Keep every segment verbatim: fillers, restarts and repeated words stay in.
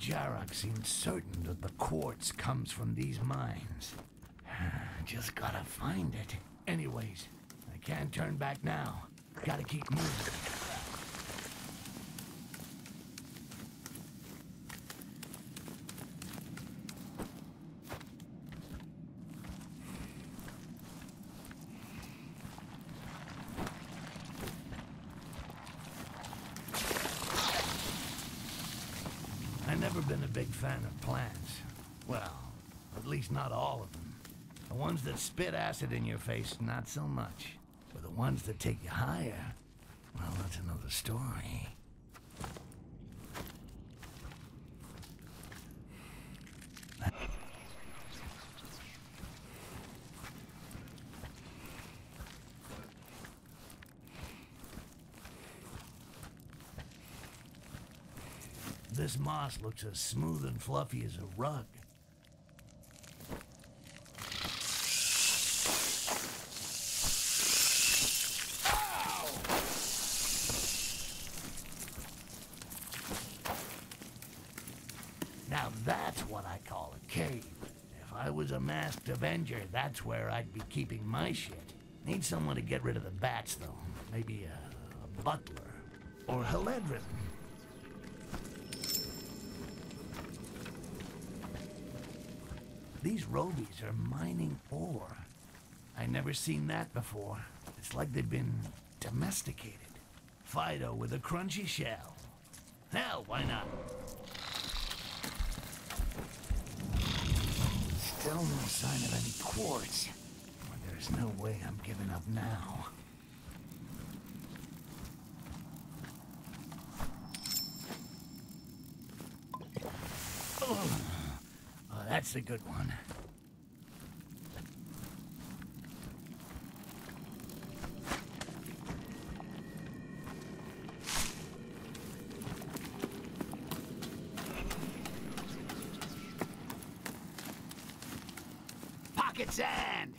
Jarok seems certain that the quartz comes from these mines. Just gotta find it. Anyways, I can't turn back now. Gotta keep moving. I've never been a big fan of plants. Well, at least not all of them. The ones that spit acid in your face, not so much. But the ones that take you higher, well, that's another story. This moss looks as smooth and fluffy as a rug. Now that's what I call a cave. If I was a masked Avenger, that's where I'd be keeping my shit. Need someone to get rid of the bats, though. Maybe a, a butler. Or Heledrin. These Robies are mining ore. I never seen that before. It's like they've been domesticated. Fido with a crunchy shell. Hell, why not? Still no sign of any quartz. But there's no way I'm giving up now. Oh, oh that's a good one. Pocket sand!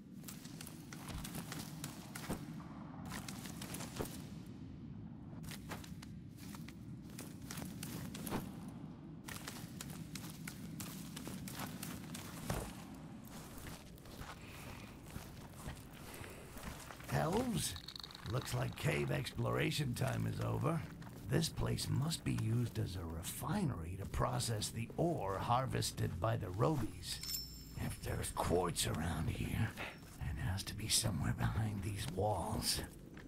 Elves? Looks like cave exploration time is over. This place must be used as a refinery to process the ore harvested by the Robies. If there's quartz around here, it has to be somewhere behind these walls.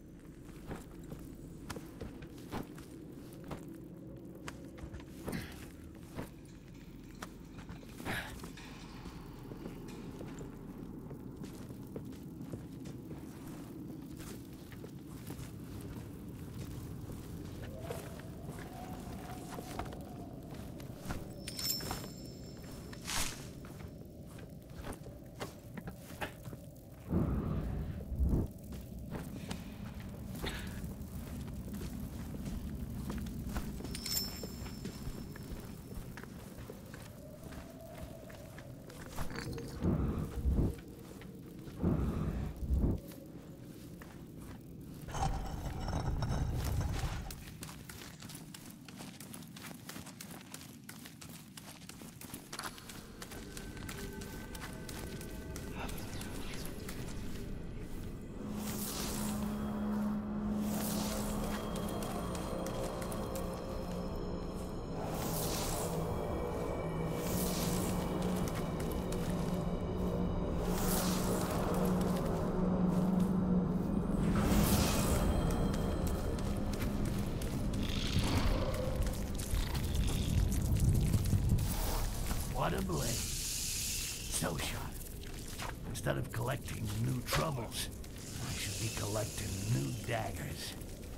What a blade. So sharp. Instead of collecting new troubles, I should be collecting new daggers.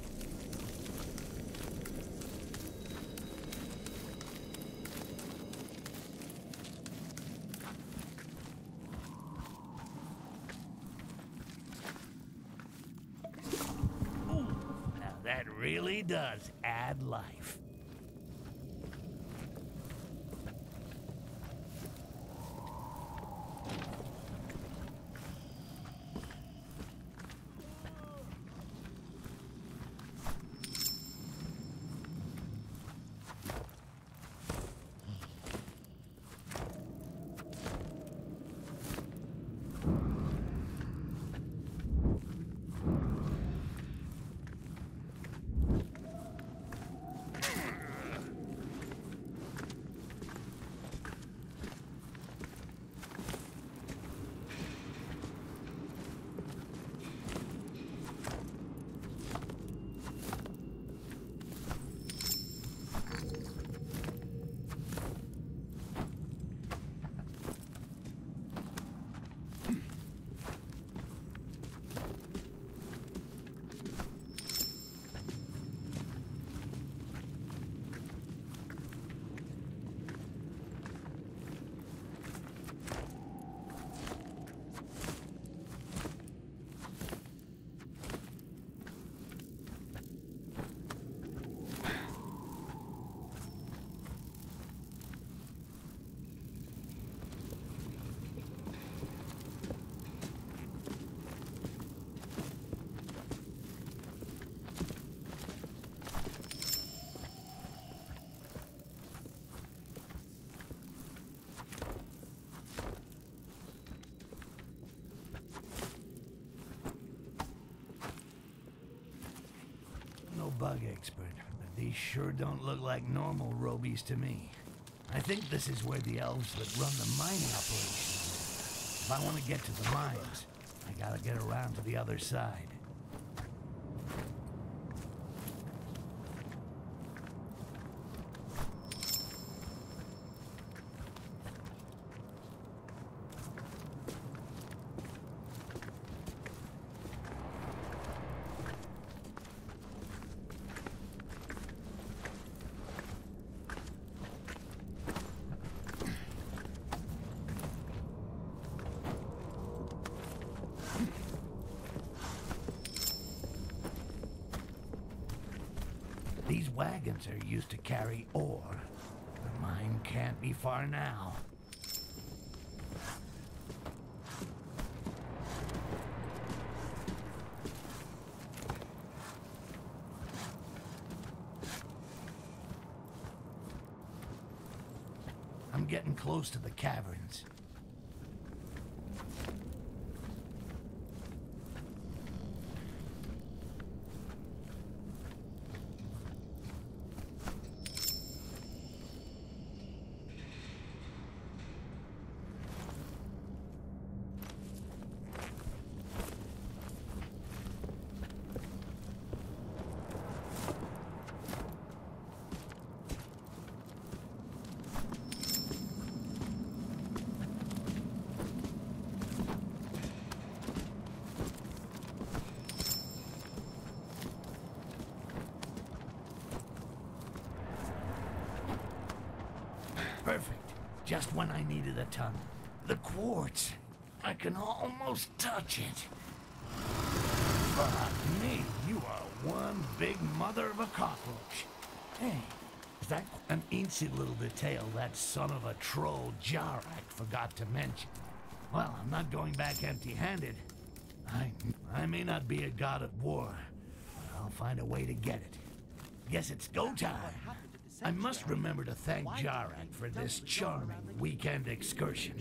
Ooh, now that really does add life. bug expert, but these sure don't look like normal robies to me. I think this is where the elves that run the mining operation live. If I want to get to the mines, I gotta get around to the other side. These wagons are used to carry ore. The mine can't be far now. I'm getting close to the caverns. Perfect. Just when I needed a ton. The quartz. I can almost touch it. Fuck me, you are one big mother of a cockroach. Hey, is that an ancient little detail that son of a troll Jarak forgot to mention? Well, I'm not going back empty-handed. I, I may not be a god of war, but I'll find a way to get it. Guess it's go time. I must remember to thank Jarak for this charming weekend excursion.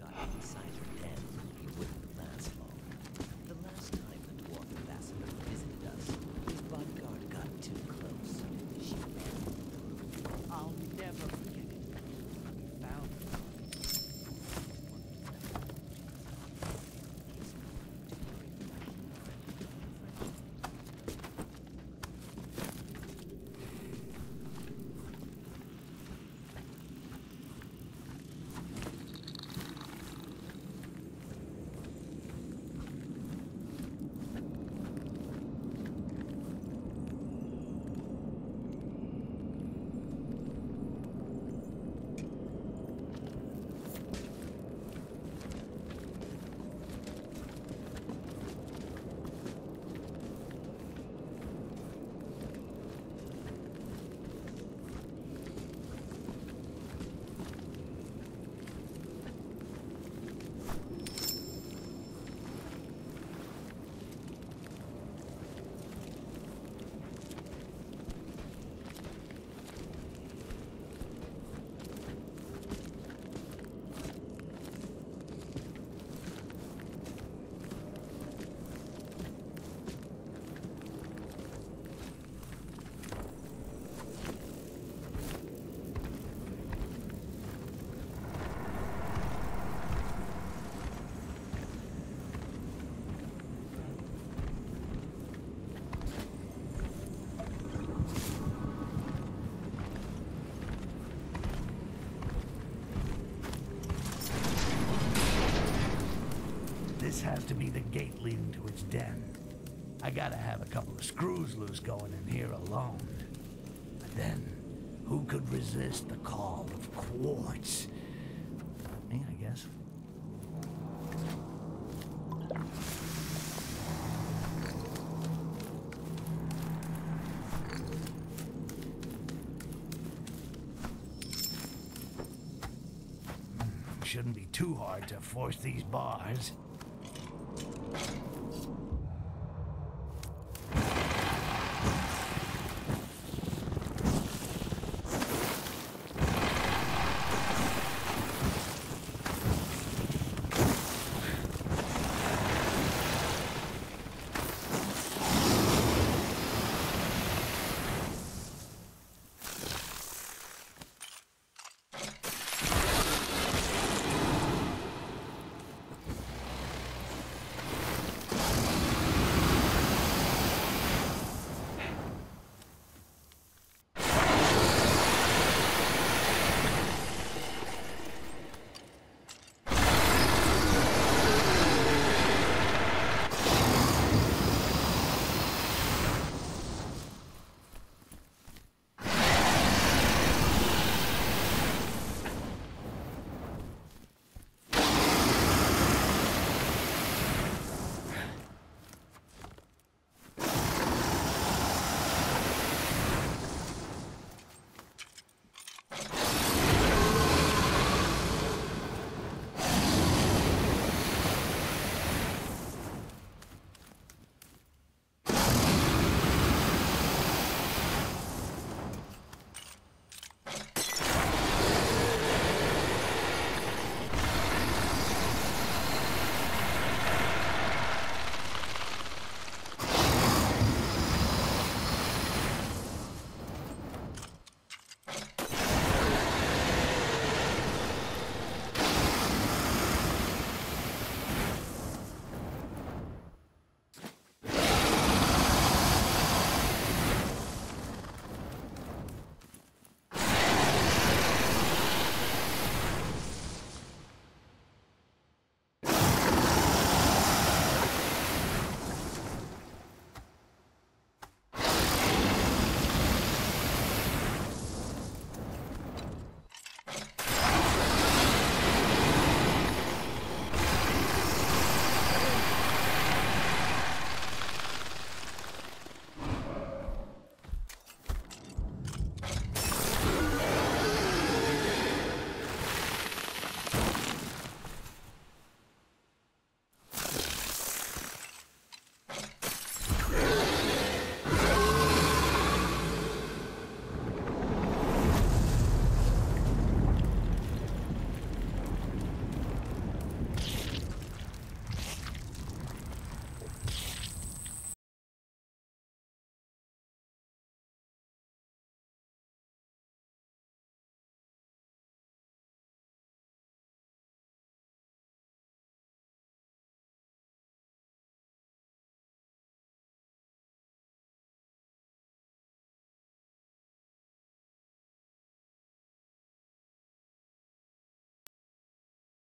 This has to be the gate leading to its den. I gotta have a couple of screws loose going in here alone. But then, who could resist the call of quartz? Me, I guess. Shouldn't be too hard to force these bars.